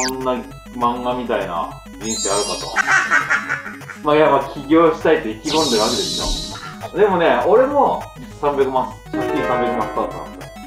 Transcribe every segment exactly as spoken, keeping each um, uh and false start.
んな漫画みたいな人生あるかと。まあ、いや、まあ、起業したいって意気込んでるわけですよ。でもね、俺もさんびゃくまん、借金さんびゃくまんスタートなんですよ。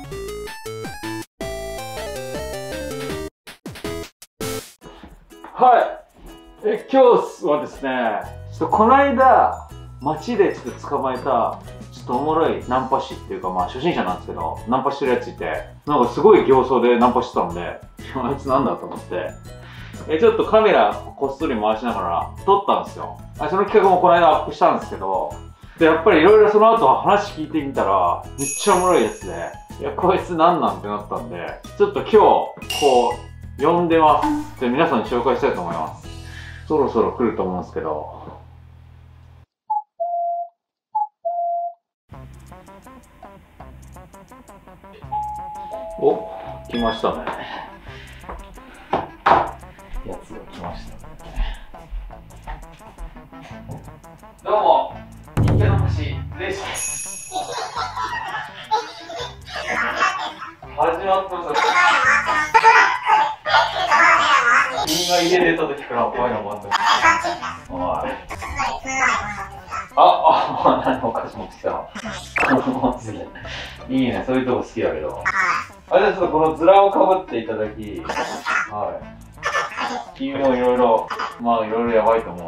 はい。え、今日はですね、ちょっとこの間、街でちょっと捕まえた、ちょっとおもろいナンパ師っていうか、まあ初心者なんですけど、ナンパしてるやついて、なんかすごい形相でナンパしてたんで、あいつなんだと思って、え、ちょっとカメラこっそり回しながら撮ったんですよ。あ、その企画もこの間アップしたんですけど、で、やっぱりいろいろその後話聞いてみたら、めっちゃおもろいやつで、いや、こいつなんなんってなったんで、ちょっと今日、こう、呼んでます。で、皆さんに紹介したいと思います。そろそろ来ると思うんですけど。お、来ましたね。やつが来ましたね。どうも、人気の星、レイジです。始まってます。君が家出た時から怖いのもあった。おい。あ、あ、何お菓子持ってきたの。いいね、そういうとこ好きだけど。あ、じゃあちょっとこのズラをかぶっていただき、はい。君もいろいろ、まあいろいろやばいと思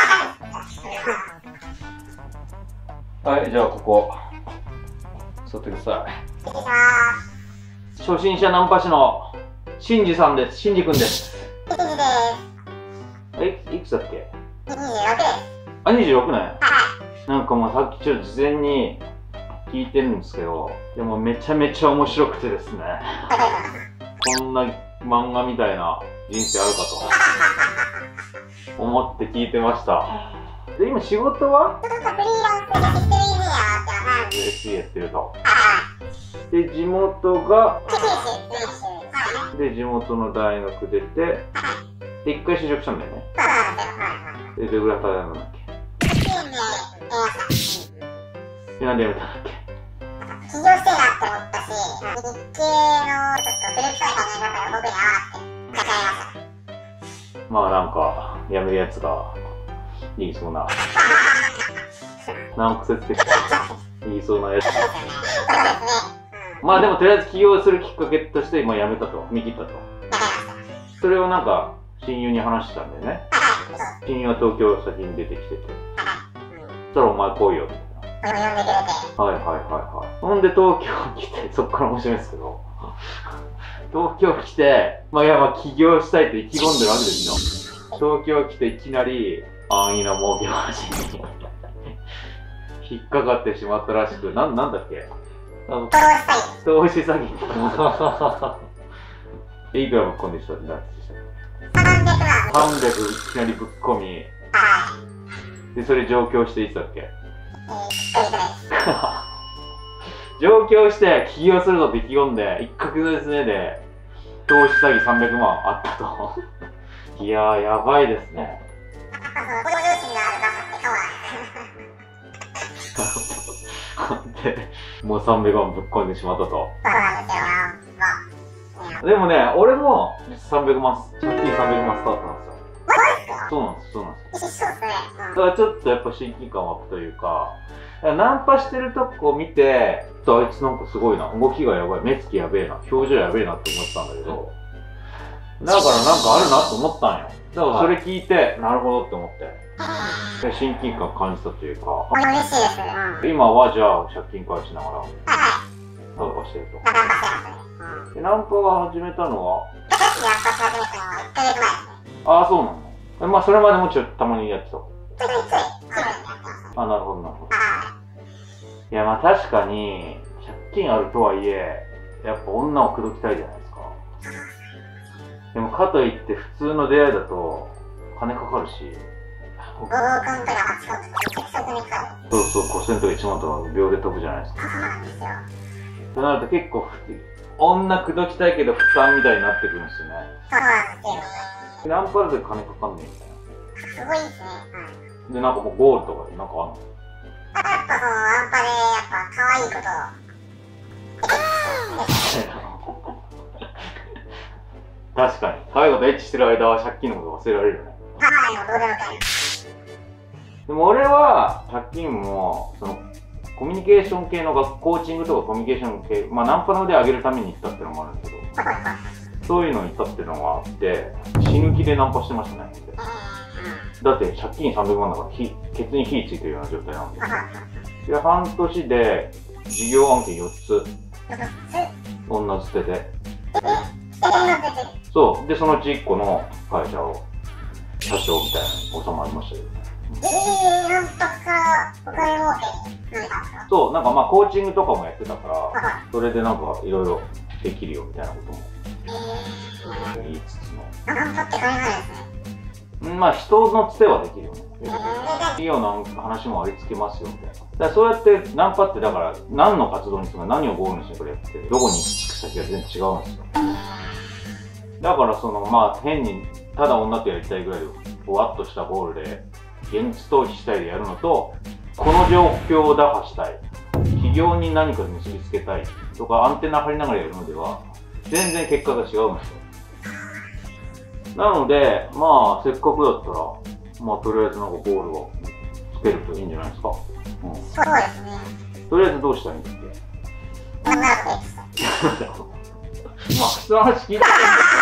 う。はい、じゃあここ、座ってください。初心者ナンパ師のしんじさんです。しんじくんです。え、いくつだっけ？にじゅうろくです。あ、にじゅうろくねん。なんかもうさっきちょっと事前に聞いてるんですけど、でもめちゃめちゃ面白くてですね。こんな漫画みたいな人生あるかと思って聞いてました。で、今仕事はエスイー やってると。で、地元が、で、地元の大学出て、で、一回就職したんだよね。で、どれぐらい働いたんだっけ？で、なんで辞めたんだっけ？ 起業したいなって思ったし、日系のちょっと古臭い考え方が僕に合わなくて、立ち上げました。 まあなんか、辞めるやつが言いそうな、難癖つけて言いそうなやつ。まあでもとりあえず起業するきっかけとして今辞めたと、踏み切ったと。それをなんか親友に話したんだよね。親友は東京先に出てきてて。そしたらお前来いよみたいな。はいはいはいはい。ほんで東京来て、そっから面白いんですけど、東京来て、まあいやまあ起業したいって意気込んでるわけですよ。東京来ていきなり安易な儲け話に引っかかってしまったらしく、なんなんだっけ？投資詐欺。いくらぶっ込んでしたって何でしたっけ？さんびゃくまん。さんびゃくいきなりぶっ込み。で、それ上京していつだっけ？上京して起業するぞって意気込んでいっかげつですねで投資詐欺さんびゃくまんあったと。いやーやばいですね。でもうさんびゃくまんぶっ込んでしまったと。でもね、俺もさんびゃくまん、借金さんびゃくまんスタートなんですよ。そうなんです、そうなんです。だからちょっとやっぱ親近感湧くというか、ナンパしてるとこ見て、あいつなんかすごいな、動きがやばい、目つきやべえな、表情やべえなって思ってたんだけど、だからなんかあるなと思ったんよ。だからそれ聞いて、なるほどって思って、親近感感じたというか、今はじゃあ借金返しながら、ナンパしてると。で、ナンパが始めたのはああ、そうなの。まあ、それまでもちょっとたまにやってた。あ、なるほど、なるほど。いや、まあ確かに、借金あるとはいえ、やっぱ女を口説きたいじゃないですか。でも、かといって普通の出会いだと、金かかるし。そうそう、ごせんとかいちまんとか秒で飛ぶじゃないですか。となると結構、女口説きたいけど負担みたいになってくるんですよね。そうなんですよ。ナンパで金かかんねえみたいな。すごいですね。で、なんかもうゴールとかなんかあんの？やっぱそのナンパでやっぱ可愛いことを確かに。可愛い子とエッチしてる間は借金のこと忘れられるよね。 ああ、でもどうでもいい。 でも俺は借金もそのコミュニケーション系の学コーチングとかコミュニケーション系、まあナンパの腕上げるために行ったっていうのもあるんだけど、そういうのに行ったっていうのがあって死ぬ気でナンパしてましたね。だって借金さんびゃくまんだから火ケツに火ついてるような状態なんで。で半年で事業案件よっつ女捨てて、そうでそのうちいっこの会社を社長みたいなに収まりましたけどね。 えー、ナンパからお金儲けになったんですか？ そう、なんかまあコーチングとかもやってたからそれでなんかいろいろできるよみたいなことも言いつつの、 ナンパって金なんですね。 まあ人のつてはできるよね。企業の話もありつけますよみたいな。だからそうやってナンパってだから何の活動にするか何をゴールにしてくれってどこに行き着く先が全然違うんですよ。だからそのまあ変にただ女とやりたいぐらいぼわっとしたゴールで現実逃避したいでやるのと、この状況を打破したい、企業に何か結びつけたいとかアンテナ張りながらやるのでは全然結果が違うんですよ。なのでまあせっかくだったらまあとりあえずなんかゴールをつけるといいんじゃないですか。うん、 そうですね。 とりあえずどうしたらいいんだっけ。 女の子でした。 まあ人の話聞いた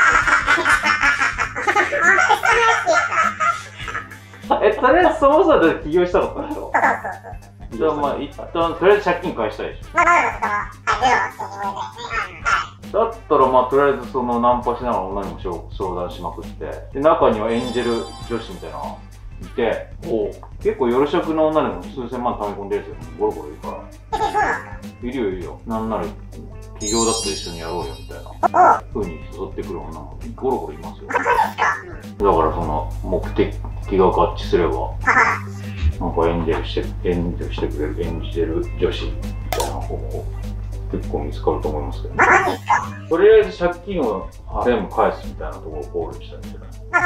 え、とりあえずそもそもで起業したかったでしょ。じゃあまあ一旦とりあえず借金返したいでしょ。 まあ、なるほど。はい、ゼロを手に入れたいですね。 だったらまあとりあえずそのナンパしながら女にも相談しまくって、で中にはエンジェル女子みたいなのがいて、結構夜食の女でも数千万貯め込んでるやつゴロゴロいるから。 え、そうなんですか？ いるよいるよ。なんなら起業だって一緒にやろうよみたいな風に誘ってくる女もゴロゴロいますよ。だからその目的が合致すればなんかエンジェルしてエンジェルしてくれるエンジェル女子みたいな方法結構見つかると思いますけど、ね、とりあえず借金を全部返すみたいなところをゴールにしたんじゃない。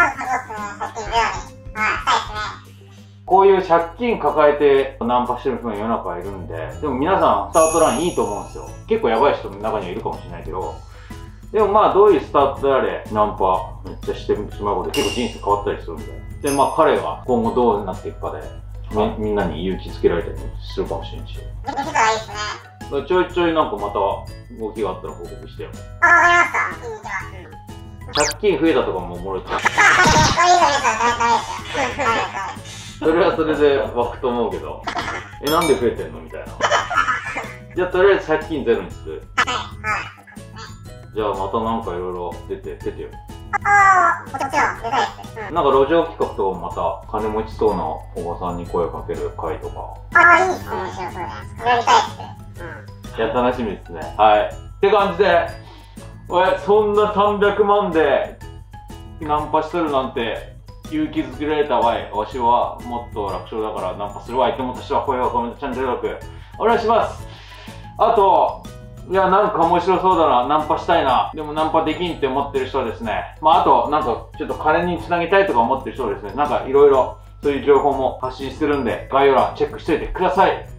こういう借金抱えてナンパしてる人が世の中いるんで、でも皆さんスタートラインいいと思うんですよ。結構やばい人の中にはいるかもしれないけど、でもまあどういうスタートであれナンパめっちゃしてしまうことで結構人生変わったりするんで、でまあ彼が今後どうなっていくかでみ, みんなに勇気づけられたりするかもしれんし、ちょいちょいなんかまた動きがあったら報告してよ。 あ、わかりました。 借金増えたとかもおもろいと思う。それはそれで湧くと思うけど、え、なんで増えてんのみたいな。じゃあとりあえず借金ゼロにする。じゃあまたなんかいろいろ出て、出てよ。 ああ、もちろん、出たいです。 なんか路上企画とかもまた金持ちそうなおばさんに声をかける会とか。 ああ、いいですね。面白そうです。やりたいです。 いや、楽しみですね。はい。って感じで、おい、そんなさんびゃくまんでナンパしとるなんて勇気づけられたわい。わしはもっと楽勝だからナンパするわいって思った人は声をコメント、チャンネル登録お願いします。あと、いや、なんか面白そうだな、ナンパしたいな、でもナンパできんって思ってる人はですね、まああと、なんかちょっと金につなげたいとか思ってる人はですね、なんかいろいろそういう情報も発信してるんで、概要欄チェックしておいてください。